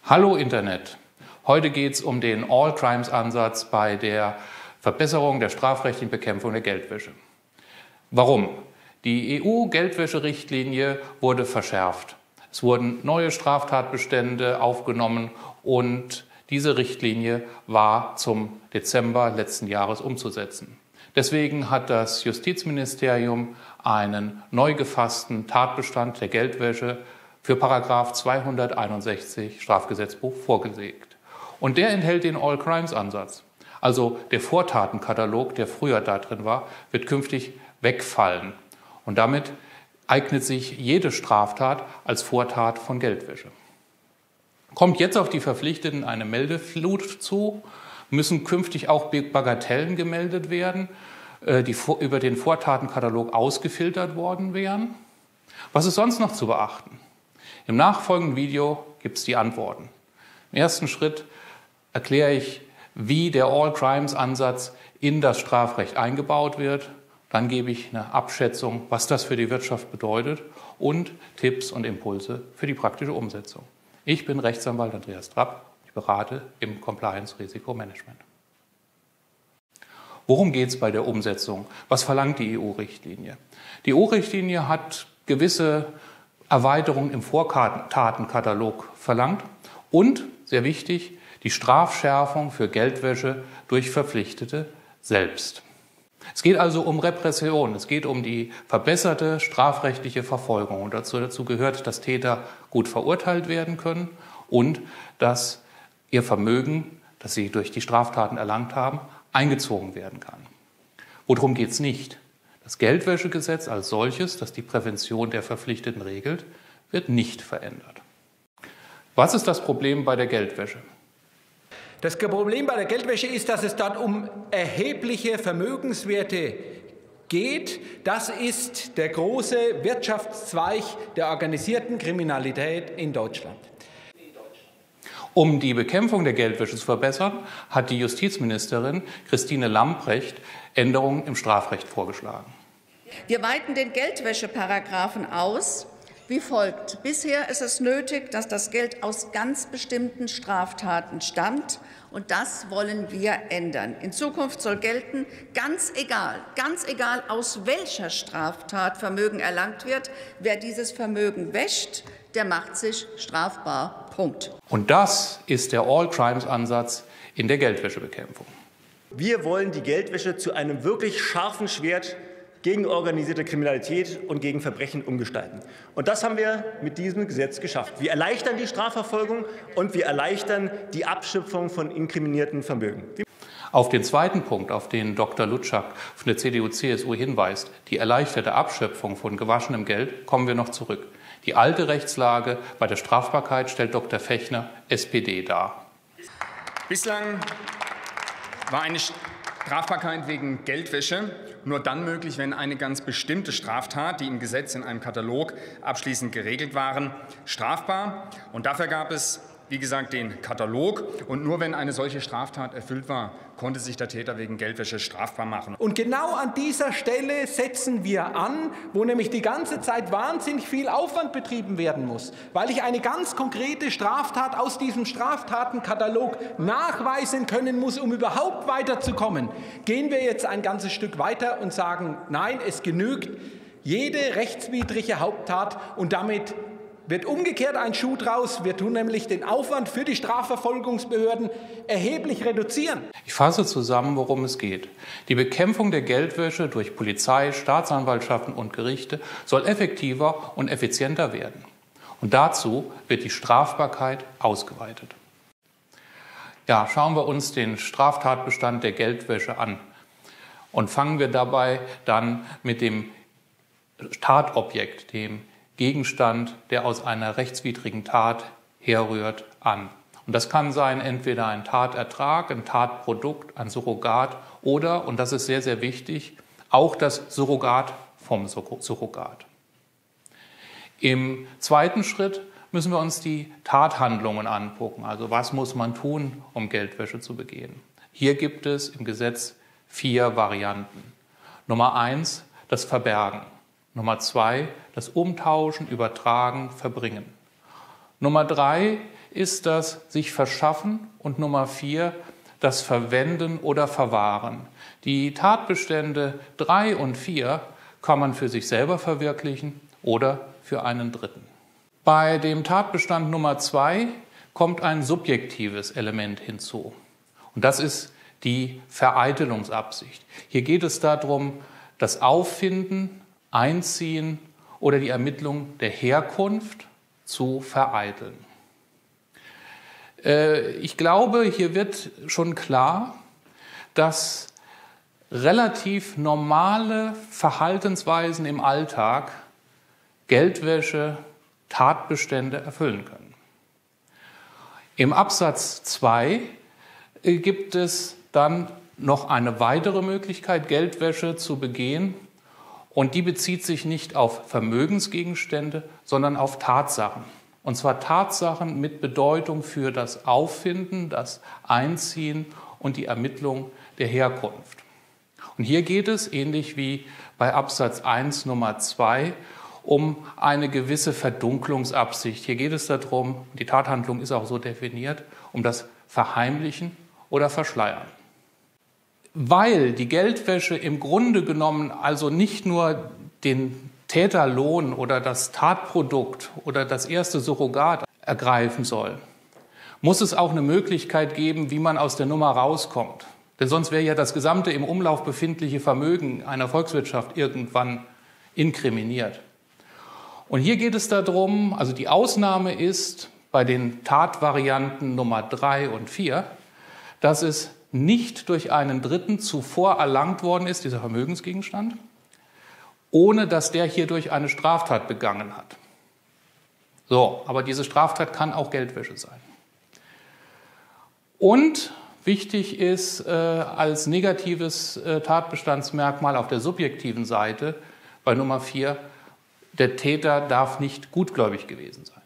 Hallo Internet! Heute geht es um den All-Crimes-Ansatz bei der Verbesserung der strafrechtlichen Bekämpfung der Geldwäsche. Warum? Die EU-Geldwäscherichtlinie wurde verschärft. Es wurden neue Straftatbestände aufgenommen und diese Richtlinie war zum Dezember letzten Jahres umzusetzen. Deswegen hat das Justizministerium einen neu gefassten Tatbestand der Geldwäsche für § 261 Strafgesetzbuch vorgelegt. Und der enthält den All-Crimes-Ansatz. Also der Vortatenkatalog, der früher da drin war, wird künftig wegfallen. Und damit eignet sich jede Straftat als Vortat von Geldwäsche. Kommt jetzt auf die Verpflichteten eine Meldeflut zu, müssen künftig auch Bagatellen gemeldet werden, die über den Vortatenkatalog ausgefiltert worden wären. Was ist sonst noch zu beachten? Im nachfolgenden Video gibt es die Antworten. Im ersten Schritt erkläre ich, wie der All-Crimes-Ansatz in das Strafrecht eingebaut wird. Dann gebe ich eine Abschätzung, was das für die Wirtschaft bedeutet und Tipps und Impulse für die praktische Umsetzung. Ich bin Rechtsanwalt Andreas Trapp. Ich berate im Compliance-Risikomanagement. Worum geht es bei der Umsetzung? Was verlangt die EU-Richtlinie? Die EU-Richtlinie hat gewisse Erweiterungen im Vortatenkatalog verlangt und, sehr wichtig, die Strafschärfung für Geldwäsche durch Verpflichtete selbst. Es geht also um Repression, es geht um die verbesserte strafrechtliche Verfolgung. Und dazu gehört, dass Täter gut verurteilt werden können und dass ihr Vermögen, das sie durch die Straftaten erlangt haben, eingezogen werden kann. Worum geht es nicht? Das Geldwäschegesetz als solches, das die Prävention der Verpflichteten regelt, wird nicht verändert. Was ist das Problem bei der Geldwäsche? Das Problem bei der Geldwäsche ist, dass es dort um erhebliche Vermögenswerte geht. Das ist der große Wirtschaftszweig der organisierten Kriminalität in Deutschland. Um die Bekämpfung der Geldwäsche zu verbessern, hat die Justizministerin Christine Lambrecht Änderungen im Strafrecht vorgeschlagen. Wir weiten den Geldwäscheparagraphen aus wie folgt. Bisher ist es nötig, dass das Geld aus ganz bestimmten Straftaten stammt. Und das wollen wir ändern. In Zukunft soll gelten, ganz egal, aus welcher Straftat Vermögen erlangt wird, wer dieses Vermögen wäscht, der macht sich strafbar. Punkt. Und das ist der All-Crimes-Ansatz in der Geldwäschebekämpfung. Wir wollen die Geldwäsche zu einem wirklich scharfen Schwert gegen organisierte Kriminalität und gegen Verbrechen umgestalten. Und das haben wir mit diesem Gesetz geschafft. Wir erleichtern die Strafverfolgung und wir erleichtern die Abschöpfung von inkriminierten Vermögen. Auf den zweiten Punkt, auf den Dr. Lutschak von der CDU-CSU hinweist, die erleichterte Abschöpfung von gewaschenem Geld, kommen wir noch zurück. Die alte Rechtslage bei der Strafbarkeit stellt Dr. Fechner, SPD, dar. Bislang war eine Strafbarkeit wegen Geldwäsche nur dann möglich, wenn eine ganz bestimmte Straftat, die im Gesetz in einem Katalog abschließend geregelt waren, strafbar. Und dafür gab es, wie gesagt, den Katalog. Und nur wenn eine solche Straftat erfüllt war, konnte sich der Täter wegen Geldwäsche strafbar machen. Und genau an dieser Stelle setzen wir an, wo nämlich die ganze Zeit wahnsinnig viel Aufwand betrieben werden muss, weil ich eine ganz konkrete Straftat aus diesem Straftatenkatalog nachweisen können muss, um überhaupt weiterzukommen. Gehen wir jetzt ein ganzes Stück weiter und sagen, nein, es genügt jede rechtswidrige Haupttat und damit wird umgekehrt ein Schuh draus. Wir tun nämlich den Aufwand für die Strafverfolgungsbehörden erheblich reduzieren. Ich fasse zusammen, worum es geht. Die Bekämpfung der Geldwäsche durch Polizei, Staatsanwaltschaften und Gerichte soll effektiver und effizienter werden. Und dazu wird die Strafbarkeit ausgeweitet. Ja, schauen wir uns den Straftatbestand der Geldwäsche an und fangen wir dabei dann mit dem Tatobjekt, dem Gegenstand, der aus einer rechtswidrigen Tat herrührt, an. Und das kann sein entweder ein Tatertrag, ein Tatprodukt, ein Surrogat oder, und das ist sehr, sehr wichtig, auch das Surrogat vom Surrogat. Im zweiten Schritt müssen wir uns die Tathandlungen angucken. Also was muss man tun, um Geldwäsche zu begehen? Hier gibt es im Gesetz 4 Varianten. Nummer 1, das Verbergen. Nummer 2, das Umtauschen, Übertragen, Verbringen. Nummer 3 ist das sich verschaffen und Nummer 4 das Verwenden oder Verwahren. Die Tatbestände 3 und 4 kann man für sich selber verwirklichen oder für einen Dritten. Bei dem Tatbestand Nummer 2 kommt ein subjektives Element hinzu. Und das ist die Vereitelungsabsicht. Hier geht es darum, das Auffinden, Einziehen oder die Ermittlung der Herkunft zu vereiteln. Ich glaube, hier wird schon klar, dass relativ normale Verhaltensweisen im Alltag Geldwäsche Tatbestände erfüllen können. Im Absatz 2 gibt es dann noch eine weitere Möglichkeit, Geldwäsche zu begehen. Und die bezieht sich nicht auf Vermögensgegenstände, sondern auf Tatsachen. Und zwar Tatsachen mit Bedeutung für das Auffinden, das Einziehen und die Ermittlung der Herkunft. Und hier geht es, ähnlich wie bei Absatz 1 Nummer 2, um eine gewisse Verdunklungsabsicht. Hier geht es darum, die Tathandlung ist auch so definiert, um das Verheimlichen oder Verschleiern. Weil die Geldwäsche im Grunde genommen also nicht nur den Täterlohn oder das Tatprodukt oder das erste Surrogat ergreifen soll, muss es auch eine Möglichkeit geben, wie man aus der Nummer rauskommt. Denn sonst wäre ja das gesamte im Umlauf befindliche Vermögen einer Volkswirtschaft irgendwann inkriminiert. Und hier geht es darum, also die Ausnahme ist bei den Tatvarianten Nummer 3 und 4, dass es nicht durch einen Dritten zuvor erlangt worden ist, dieser Vermögensgegenstand, ohne dass der hierdurch eine Straftat begangen hat. So, aber diese Straftat kann auch Geldwäsche sein. Und wichtig ist als negatives Tatbestandsmerkmal auf der subjektiven Seite bei Nummer 4, der Täter darf nicht gutgläubig gewesen sein.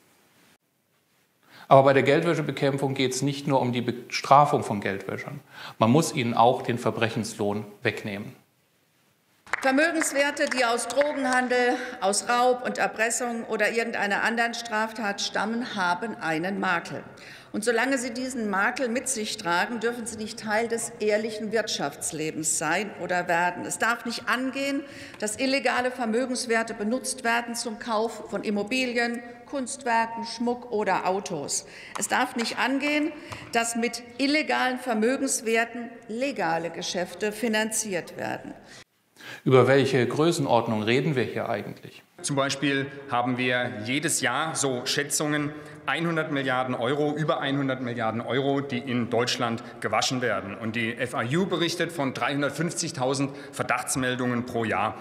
Aber bei der Geldwäschebekämpfung geht es nicht nur um die Bestrafung von Geldwäschern. Man muss ihnen auch den Verbrechenslohn wegnehmen. Vermögenswerte, die aus Drogenhandel, aus Raub und Erpressung oder irgendeiner anderen Straftat stammen, haben einen Makel. Und solange sie diesen Makel mit sich tragen, dürfen sie nicht Teil des ehrlichen Wirtschaftslebens sein oder werden. Es darf nicht angehen, dass illegale Vermögenswerte benutzt werden zum Kauf von Immobilien, Kunstwerken, Schmuck oder Autos. Es darf nicht angehen, dass mit illegalen Vermögenswerten legale Geschäfte finanziert werden. Über welche Größenordnung reden wir hier eigentlich? Zum Beispiel haben wir jedes Jahr so Schätzungen 100 Milliarden Euro, über 100 Milliarden Euro, die in Deutschland gewaschen werden. Und die FAU berichtet von 350.000 Verdachtsmeldungen pro Jahr.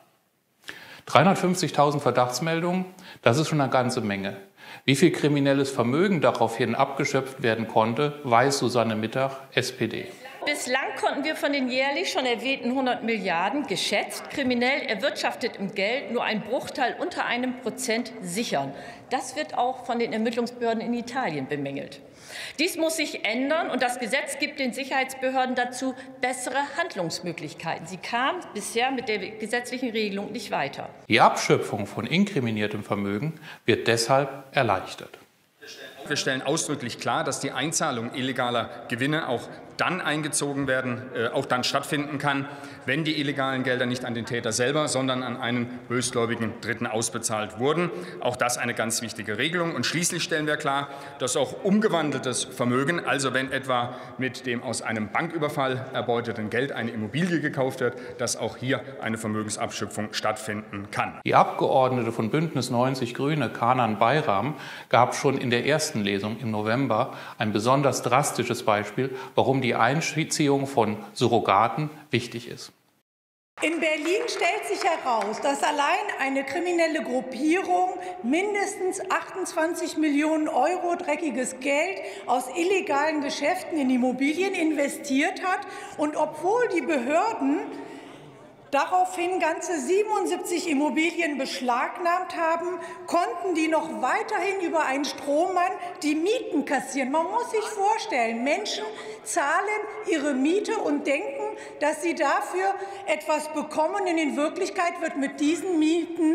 350.000 Verdachtsmeldungen, das ist schon eine ganze Menge. Wie viel kriminelles Vermögen daraufhin abgeschöpft werden konnte, weiß Susanne Mittag, SPD. Bislang konnten wir von den jährlich schon erwähnten 100 Milliarden geschätzt kriminell erwirtschaftetem Geld nur einen Bruchteil unter 1% sichern. Das wird auch von den Ermittlungsbehörden in Italien bemängelt. Dies muss sich ändern, und das Gesetz gibt den Sicherheitsbehörden dazu bessere Handlungsmöglichkeiten. Sie kamen bisher mit der gesetzlichen Regelung nicht weiter. Die Abschöpfung von inkriminiertem Vermögen wird deshalb erleichtert. Wir stellen ausdrücklich klar, dass die Einzahlung illegaler Gewinne auch dann eingezogen werden, auch dann stattfinden kann, wenn die illegalen Gelder nicht an den Täter selber, sondern an einen bösgläubigen Dritten ausbezahlt wurden. Auch das eine ganz wichtige Regelung. Und schließlich stellen wir klar, dass auch umgewandeltes Vermögen, also wenn etwa mit dem aus einem Banküberfall erbeuteten Geld eine Immobilie gekauft wird, dass auch hier eine Vermögensabschöpfung stattfinden kann. Die Abgeordnete von Bündnis 90 Grüne, Kanan Bayram, gab schon in der ersten Lesung im November ein besonders drastisches Beispiel, warum die Einziehung von Surrogaten wichtig ist. In Berlin stellt sich heraus, dass allein eine kriminelle Gruppierung mindestens 28 Millionen Euro dreckiges Geld aus illegalen Geschäften in Immobilien investiert hat. Und obwohl die Behörden daraufhin ganze 77 Immobilien beschlagnahmt haben, konnten die noch weiterhin über einen Strohmann die Mieten kassieren. Man muss sich vorstellen, Menschen zahlen ihre Miete und denken, dass sie dafür etwas bekommen. Und in Wirklichkeit wird mit diesen Mieten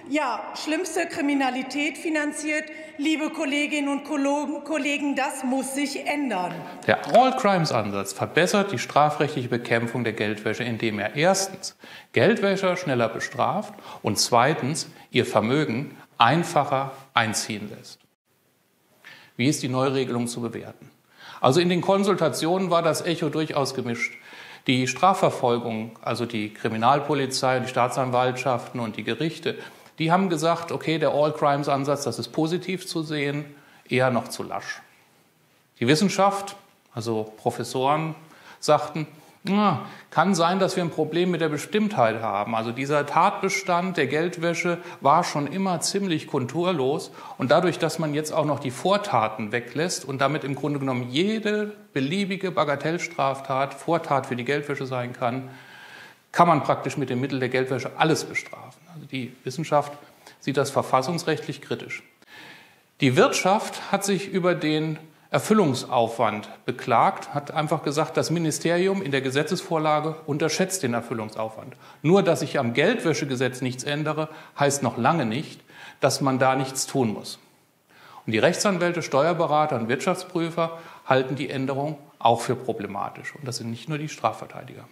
ja, schlimmste Kriminalität finanziert. Liebe Kolleginnen und Kollegen, das muss sich ändern. Der All-Crimes-Ansatz verbessert die strafrechtliche Bekämpfung der Geldwäsche, indem er erstens Geldwäscher schneller bestraft und zweitens ihr Vermögen einfacher einziehen lässt. Wie ist die Neuregelung zu bewerten? Also in den Konsultationen war das Echo durchaus gemischt. Die Strafverfolgung, also die Kriminalpolizei, die Staatsanwaltschaften und die Gerichte, die haben gesagt, okay, der All-Crimes-Ansatz, das ist positiv zu sehen, eher noch zu lasch. Die Wissenschaft, also Professoren, sagten, kann sein, dass wir ein Problem mit der Bestimmtheit haben. Also dieser Tatbestand der Geldwäsche war schon immer ziemlich konturlos. Und dadurch, dass man jetzt auch noch die Vortaten weglässt und damit im Grunde genommen jede beliebige Bagatellstraftat Vortat für die Geldwäsche sein kann, kann man praktisch mit dem Mittel der Geldwäsche alles bestrafen. Also die Wissenschaft sieht das verfassungsrechtlich kritisch. Die Wirtschaft hat sich über den Erfüllungsaufwand beklagt, hat einfach gesagt, das Ministerium in der Gesetzesvorlage unterschätzt den Erfüllungsaufwand. Nur, dass ich am Geldwäschegesetz nichts ändere, heißt noch lange nicht, dass man da nichts tun muss. Und die Rechtsanwälte, Steuerberater und Wirtschaftsprüfer halten die Änderung auch für problematisch. Und das sind nicht nur die Strafverteidiger.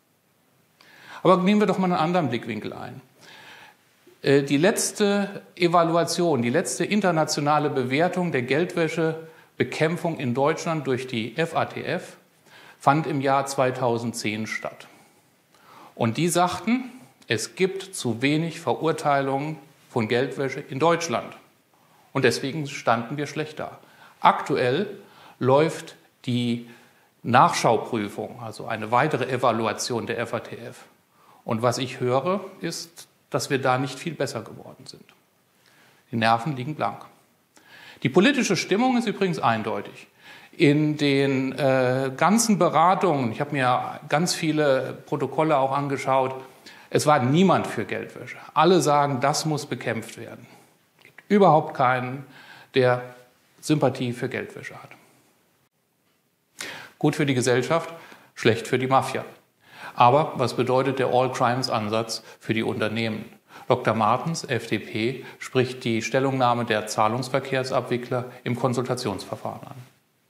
Aber nehmen wir doch mal einen anderen Blickwinkel ein. Die letzte Evaluation, die letzte internationale Bewertung der Geldwäschebekämpfung in Deutschland durch die FATF fand im Jahr 2010 statt. Und die sagten, es gibt zu wenig Verurteilungen von Geldwäsche in Deutschland. Und deswegen standen wir schlecht da. Aktuell läuft die Nachschauprüfung, also eine weitere Evaluation der FATF. Und was ich höre, ist, dass wir da nicht viel besser geworden sind. Die Nerven liegen blank. Die politische Stimmung ist übrigens eindeutig. In den ganzen Beratungen, ich habe mir ganz viele Protokolle auch angeschaut, es war niemand für Geldwäsche. Alle sagen, das muss bekämpft werden. Es gibt überhaupt keinen, der Sympathie für Geldwäsche hat. Gut für die Gesellschaft, schlecht für die Mafia. Aber was bedeutet der All-Crimes-Ansatz für die Unternehmen? Dr. Martens, FDP, spricht die Stellungnahme der Zahlungsverkehrsabwickler im Konsultationsverfahren an.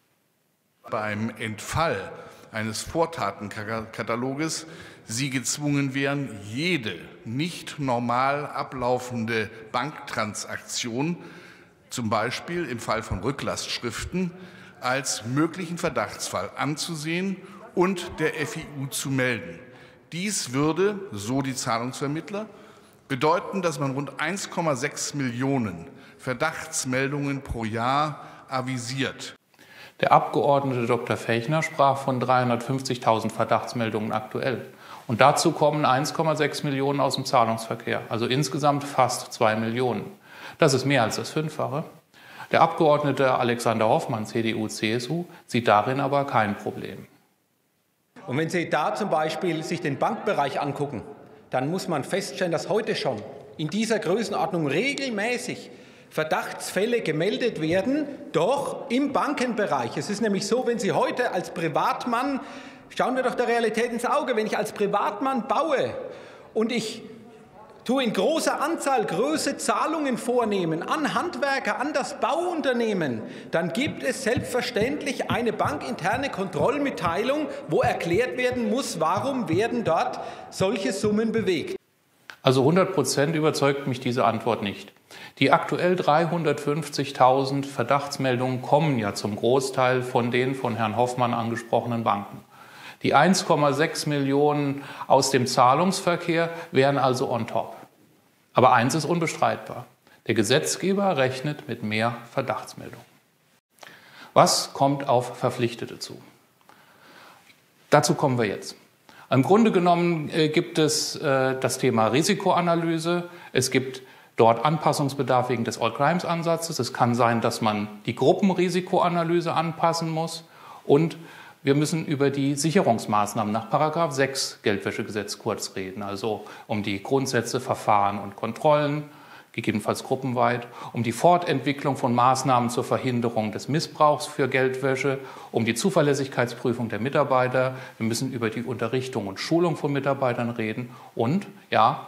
Beim Entfall eines Vortatenkataloges sie gezwungen wären, jede nicht normal ablaufende Banktransaktion, zum Beispiel im Fall von Rücklastschriften, als möglichen Verdachtsfall anzusehen und der FIU zu melden. Dies würde, so die Zahlungsvermittler, bedeuten, dass man rund 1,6 Millionen Verdachtsmeldungen pro Jahr avisiert. Der Abgeordnete Dr. Fechner sprach von 350.000 Verdachtsmeldungen aktuell. Und dazu kommen 1,6 Millionen aus dem Zahlungsverkehr, also insgesamt fast 2 Millionen. Das ist mehr als das Fünffache. Der Abgeordnete Alexander Hoffmann, CDU/CSU, sieht darin aber kein Problem. Und wenn Sie da zum Beispiel sich den Bankbereich angucken, dann muss man feststellen, dass heute schon in dieser Größenordnung regelmäßig Verdachtsfälle gemeldet werden, doch im Bankenbereich. Es ist nämlich so, wenn Sie heute als Privatmann, schauen wir doch der Realität ins Auge, wenn ich als Privatmann baue und ich tue in großer Anzahl große Zahlungen vornehmen an Handwerker, an das Bauunternehmen, dann gibt es selbstverständlich eine bankinterne Kontrollmitteilung, wo erklärt werden muss, warum werden dort solche Summen bewegt. Also 100% überzeugt mich diese Antwort nicht. Die aktuell 350.000 Verdachtsmeldungen kommen ja zum Großteil von den von Herrn Hoffmann angesprochenen Banken. Die 1,6 Millionen aus dem Zahlungsverkehr wären also on top. Aber eins ist unbestreitbar. Der Gesetzgeber rechnet mit mehr Verdachtsmeldungen. Was kommt auf Verpflichtete zu? Dazu kommen wir jetzt. Im Grunde genommen gibt es das Thema Risikoanalyse. Es gibt dort Anpassungsbedarf wegen des All-Crimes-Ansatzes. Es kann sein, dass man die Gruppenrisikoanalyse anpassen muss. Und wir müssen über die Sicherungsmaßnahmen nach § 6 Geldwäschegesetz kurz reden. Also um die Grundsätze, Verfahren und Kontrollen, gegebenenfalls gruppenweit, um die Fortentwicklung von Maßnahmen zur Verhinderung des Missbrauchs für Geldwäsche, um die Zuverlässigkeitsprüfung der Mitarbeiter. Wir müssen über die Unterrichtung und Schulung von Mitarbeitern reden und, ja,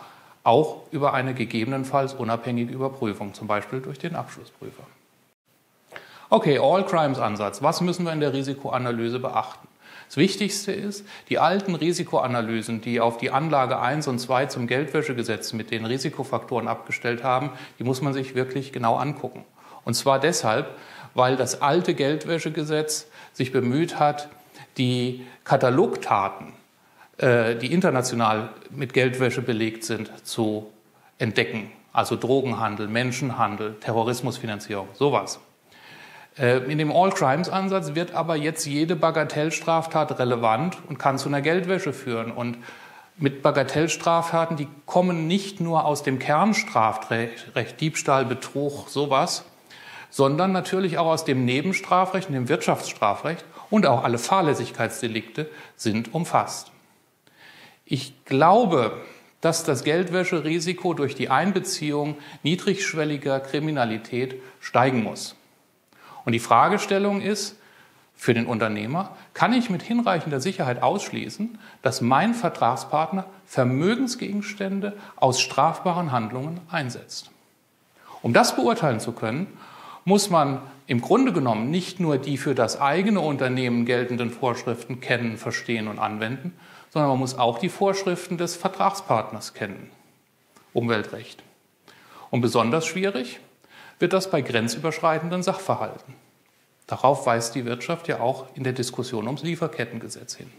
auch über eine gegebenenfalls unabhängige Überprüfung, zum Beispiel durch den Abschlussprüfer. Okay, All-Crimes-Ansatz. Was müssen wir in der Risikoanalyse beachten? Das Wichtigste ist, die alten Risikoanalysen, die auf die Anlage 1 und 2 zum Geldwäschegesetz mit den Risikofaktoren abgestellt haben, die muss man sich wirklich genau angucken. Und zwar deshalb, weil das alte Geldwäschegesetz sich bemüht hat, die Katalogtaten, die international mit Geldwäsche belegt sind, zu entdecken. Also Drogenhandel, Menschenhandel, Terrorismusfinanzierung, sowas. In dem All-Crimes-Ansatz wird aber jetzt jede Bagatellstraftat relevant und kann zu einer Geldwäsche führen. Und mit Bagatellstraftaten, die kommen nicht nur aus dem Kernstrafrecht, Diebstahl, Betrug, sowas, sondern natürlich auch aus dem Nebenstrafrecht und dem Wirtschaftsstrafrecht, und auch alle Fahrlässigkeitsdelikte sind umfasst. Ich glaube, dass das Geldwäscherisiko durch die Einbeziehung niedrigschwelliger Kriminalität steigen muss. Und die Fragestellung ist für den Unternehmer, kann ich mit hinreichender Sicherheit ausschließen, dass mein Vertragspartner Vermögensgegenstände aus strafbaren Handlungen einsetzt? Um das beurteilen zu können, muss man im Grunde genommen nicht nur die für das eigene Unternehmen geltenden Vorschriften kennen, verstehen und anwenden, sondern man muss auch die Vorschriften des Vertragspartners kennen. Umweltrecht. Und besonders schwierig wird das bei grenzüberschreitenden Sachverhalten. Darauf weist die Wirtschaft ja auch in der Diskussion ums Lieferkettengesetz hin.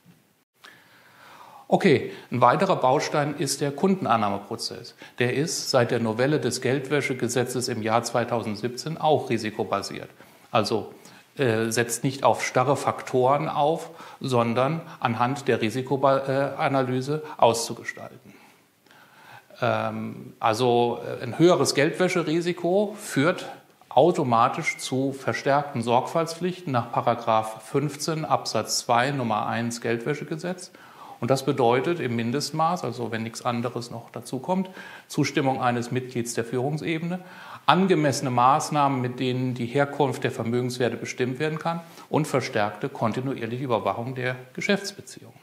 Okay, ein weiterer Baustein ist der Kundenannahmeprozess. Der ist seit der Novelle des Geldwäschegesetzes im Jahr 2017 auch risikobasiert. Also setzt nicht auf starre Faktoren auf, sondern anhand der Risikoanalyse auszugestalten. Also ein höheres Geldwäscherisiko führt automatisch zu verstärkten Sorgfaltspflichten nach § 15 Absatz 2 Nummer 1 Geldwäschegesetz. Und das bedeutet im Mindestmaß, also wenn nichts anderes noch dazu kommt, Zustimmung eines Mitglieds der Führungsebene, angemessene Maßnahmen, mit denen die Herkunft der Vermögenswerte bestimmt werden kann, und verstärkte kontinuierliche Überwachung der Geschäftsbeziehungen.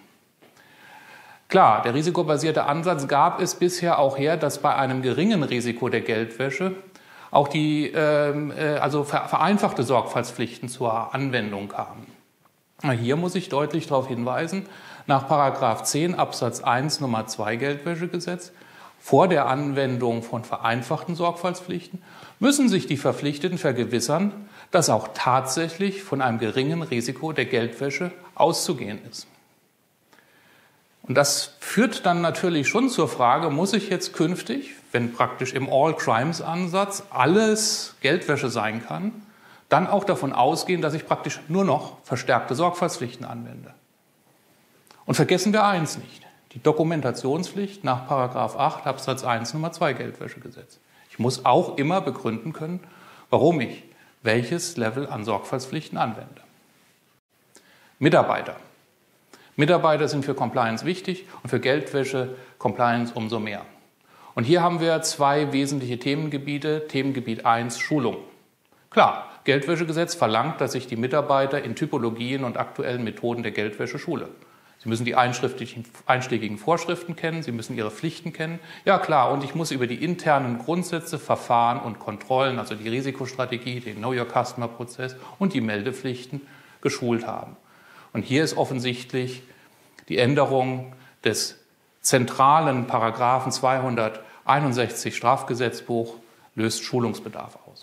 Klar, der risikobasierte Ansatz gab es bisher auch her, dass bei einem geringen Risiko der Geldwäsche auch die vereinfachte Sorgfaltspflichten zur Anwendung kamen. Hier muss ich deutlich darauf hinweisen, nach § 10 Absatz 1 Nummer 2 Geldwäschegesetz, vor der Anwendung von vereinfachten Sorgfaltspflichten, müssen sich die Verpflichteten vergewissern, dass auch tatsächlich von einem geringen Risiko der Geldwäsche auszugehen ist. Und das führt dann natürlich schon zur Frage, muss ich jetzt künftig, wenn praktisch im All-Crimes-Ansatz alles Geldwäsche sein kann, dann auch davon ausgehen, dass ich praktisch nur noch verstärkte Sorgfaltspflichten anwende. Und vergessen wir eins nicht, die Dokumentationspflicht nach § 8 Absatz 1 Nummer 2 Geldwäschegesetz. Ich muss auch immer begründen können, warum ich welches Level an Sorgfaltspflichten anwende. Mitarbeiter. Mitarbeiter sind für Compliance wichtig und für Geldwäsche Compliance umso mehr. Und hier haben wir zwei wesentliche Themengebiete. Themengebiet 1, Schulung. Klar, Geldwäschegesetz verlangt, dass ich die Mitarbeiter in Typologien und aktuellen Methoden der Geldwäsche schule. Sie müssen die einschlägigen Vorschriften kennen, Sie müssen Ihre Pflichten kennen. Ja klar, und ich muss über die internen Grundsätze, Verfahren und Kontrollen, also die Risikostrategie, den Know-Your-Customer-Prozess und die Meldepflichten geschult haben. Und hier ist offensichtlich die Änderung des zentralen Paragraphen 261 Strafgesetzbuch löst Schulungsbedarf aus.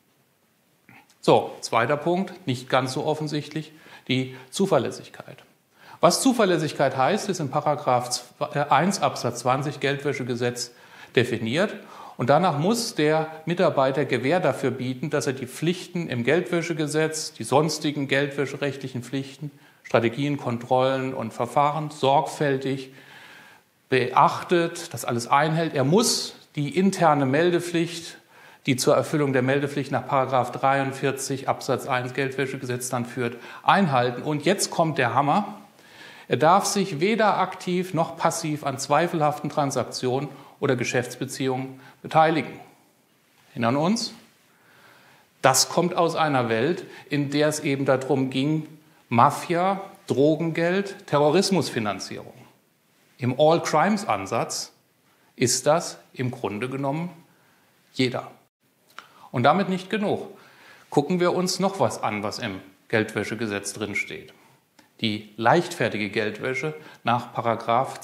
So, zweiter Punkt, nicht ganz so offensichtlich, die Zuverlässigkeit. Was Zuverlässigkeit heißt, ist in § 1 Absatz 20 Geldwäschegesetz definiert. Und danach muss der Mitarbeiter Gewähr dafür bieten, dass er die Pflichten im Geldwäschegesetz, die sonstigen geldwäscherechtlichen Pflichten, Strategien, Kontrollen und Verfahren sorgfältig beachtet, das alles einhält. Er muss die interne Meldepflicht, die zur Erfüllung der Meldepflicht nach § 43 Absatz 1 Geldwäschegesetz dann führt, einhalten. Und jetzt kommt der Hammer. Er darf sich weder aktiv noch passiv an zweifelhaften Transaktionen oder Geschäftsbeziehungen beteiligen. Erinnern uns? Das kommt aus einer Welt, in der es eben darum ging, Mafia, Drogengeld, Terrorismusfinanzierung. Im All-Crimes-Ansatz ist das im Grunde genommen jeder. Und damit nicht genug. Gucken wir uns noch was an, was im Geldwäschegesetz drinsteht. Die leichtfertige Geldwäsche nach §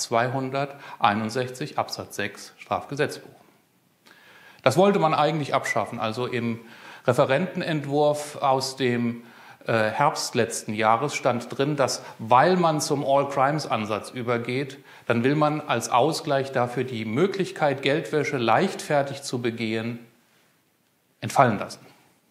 261 Absatz 6 Strafgesetzbuch. Das wollte man eigentlich abschaffen. Also im Referentenentwurf aus dem Herbst letzten Jahres stand drin, dass, weil man zum All-Crimes-Ansatz übergeht, dann will man als Ausgleich dafür die Möglichkeit, Geldwäsche leichtfertig zu begehen, entfallen lassen.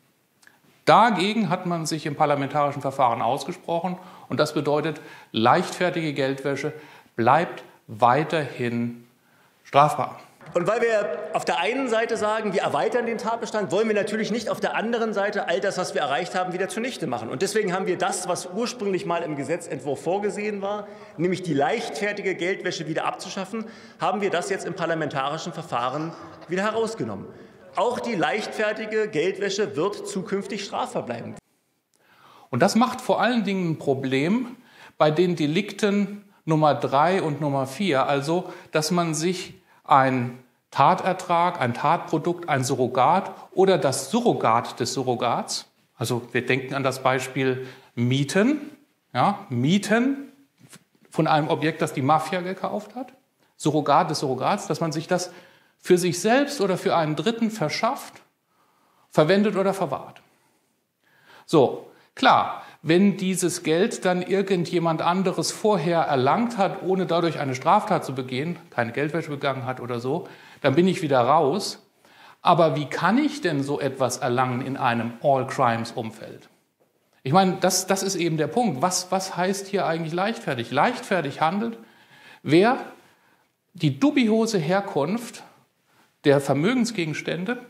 Dagegen hat man sich im parlamentarischen Verfahren ausgesprochen und das bedeutet, leichtfertige Geldwäsche bleibt weiterhin strafbar. Und weil wir auf der einen Seite sagen, wir erweitern den Tatbestand, wollen wir natürlich nicht auf der anderen Seite all das, was wir erreicht haben, wieder zunichte machen. Und deswegen haben wir das, was ursprünglich mal im Gesetzentwurf vorgesehen war, nämlich die leichtfertige Geldwäsche wieder abzuschaffen, haben wir das jetzt im parlamentarischen Verfahren wieder herausgenommen. Auch die leichtfertige Geldwäsche wird zukünftig strafbar bleiben. Und das macht vor allen Dingen ein Problem bei den Delikten Nummer 3 und Nummer 4, also dass man sich ein Tatertrag, ein Tatprodukt, ein Surrogat oder das Surrogat des Surrogats, also wir denken an das Beispiel Mieten, ja, Mieten von einem Objekt, das die Mafia gekauft hat, Surrogat des Surrogats, dass man sich das für sich selbst oder für einen Dritten verschafft, verwendet oder verwahrt. So, klar, wenn dieses Geld dann irgendjemand anderes vorher erlangt hat, ohne dadurch eine Straftat zu begehen, keine Geldwäsche begangen hat oder so, dann bin ich wieder raus. Aber wie kann ich denn so etwas erlangen in einem All-Crimes-Umfeld? Ich meine, das ist eben der Punkt. Was heißt hier eigentlich leichtfertig? Leichtfertig handelt, wer die dubiose Herkunft der Vermögensgegenstände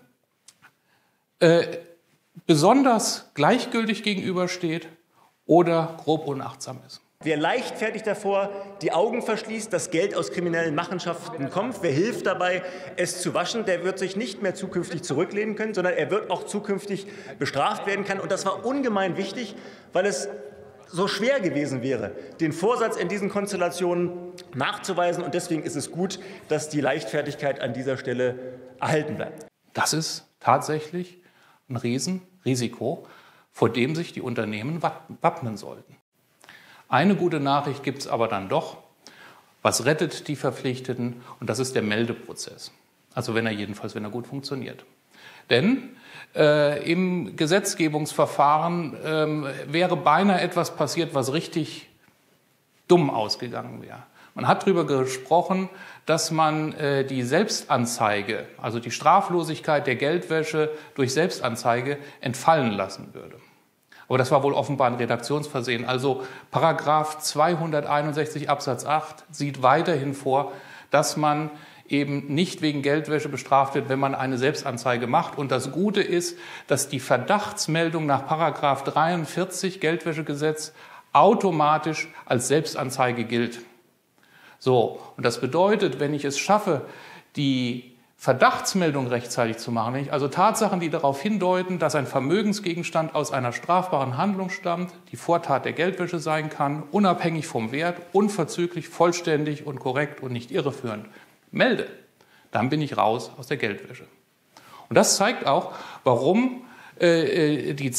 besonders gleichgültig gegenübersteht oder grob unachtsam ist. Wer leichtfertig davor die Augen verschließt, dass Geld aus kriminellen Machenschaften kommt, wer hilft dabei, es zu waschen, der wird sich nicht mehr zukünftig zurücklehnen können, sondern er wird auch zukünftig bestraft werden können. Und das war ungemein wichtig, weil es so schwer gewesen wäre, den Vorsatz in diesen Konstellationen nachzuweisen. Und deswegen ist es gut, dass die Leichtfertigkeit an dieser Stelle erhalten bleibt. Das ist tatsächlich ein Riesenrisiko, vor dem sich die Unternehmen wappnen sollten. Eine gute Nachricht gibt es aber dann doch. Was rettet die Verpflichteten? Und das ist der Meldeprozess. Also wenn er gut funktioniert. Denn im Gesetzgebungsverfahren wäre beinahe etwas passiert, was richtig dumm ausgegangen wäre. Man hat darüber gesprochen, dass man die Selbstanzeige, also die Straflosigkeit der Geldwäsche durch Selbstanzeige entfallen lassen würde. Aber das war wohl offenbar ein Redaktionsversehen. Also § 261 Absatz 8 sieht weiterhin vor, dass man eben nicht wegen Geldwäsche bestraft wird, wenn man eine Selbstanzeige macht. Und das Gute ist, dass die Verdachtsmeldung nach § 43 Geldwäschegesetz automatisch als Selbstanzeige gilt. So, und das bedeutet, wenn ich es schaffe, die Verdachtsmeldung rechtzeitig zu machen, wenn ich also Tatsachen, die darauf hindeuten, dass ein Vermögensgegenstand aus einer strafbaren Handlung stammt, die Vortat der Geldwäsche sein kann, unabhängig vom Wert, unverzüglich, vollständig und korrekt und nicht irreführend, melde, dann bin ich raus aus der Geldwäsche. Und das zeigt auch, warum die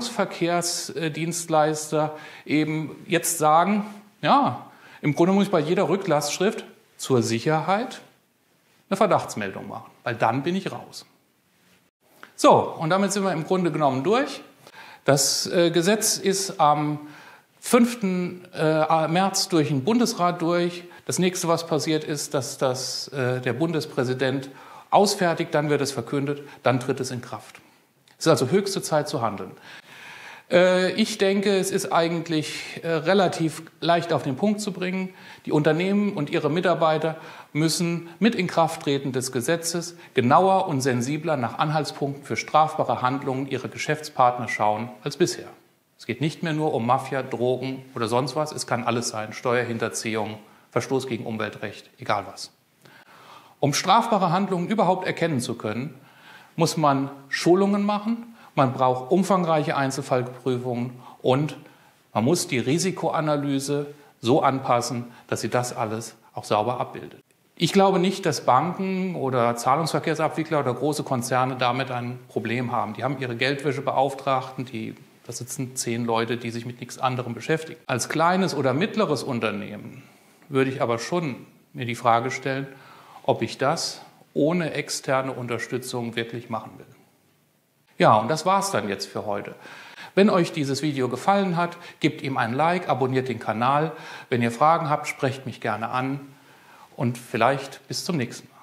Zahlungsverkehrsdienstleister eben jetzt sagen, ja, im Grunde muss ich bei jeder Rücklastschrift zur Sicherheit eine Verdachtsmeldung machen, weil dann bin ich raus. So, und damit sind wir im Grunde genommen durch. Das Gesetz ist am 5. März durch den Bundesrat durch. Das nächste, was passiert, ist, dass der Bundespräsident ausfertigt, dann wird es verkündet, dann tritt es in Kraft. Es ist also höchste Zeit zu handeln. Ich denke, es ist eigentlich relativ leicht auf den Punkt zu bringen. Die Unternehmen und ihre Mitarbeiter müssen mit Inkrafttreten des Gesetzes genauer und sensibler nach Anhaltspunkten für strafbare Handlungen ihrer Geschäftspartner schauen als bisher. Es geht nicht mehr nur um Mafia, Drogen oder sonst was. Es kann alles sein, Steuerhinterziehung, Verstoß gegen Umweltrecht, egal was. Um strafbare Handlungen überhaupt erkennen zu können, muss man Schulungen machen. Man braucht umfangreiche Einzelfallprüfungen und man muss die Risikoanalyse so anpassen, dass sie das alles auch sauber abbildet. Ich glaube nicht, dass Banken oder Zahlungsverkehrsabwickler oder große Konzerne damit ein Problem haben. Die haben ihre Geldwäschebeauftragten, da sitzen 10 Leute, die sich mit nichts anderem beschäftigen. Als kleines oder mittleres Unternehmen würde ich aber schon mir die Frage stellen, ob ich das ohne externe Unterstützung wirklich machen will. Ja, und das war's dann jetzt für heute. Wenn euch dieses Video gefallen hat, gebt ihm ein Like, abonniert den Kanal. Wenn ihr Fragen habt, sprecht mich gerne an und vielleicht bis zum nächsten Mal.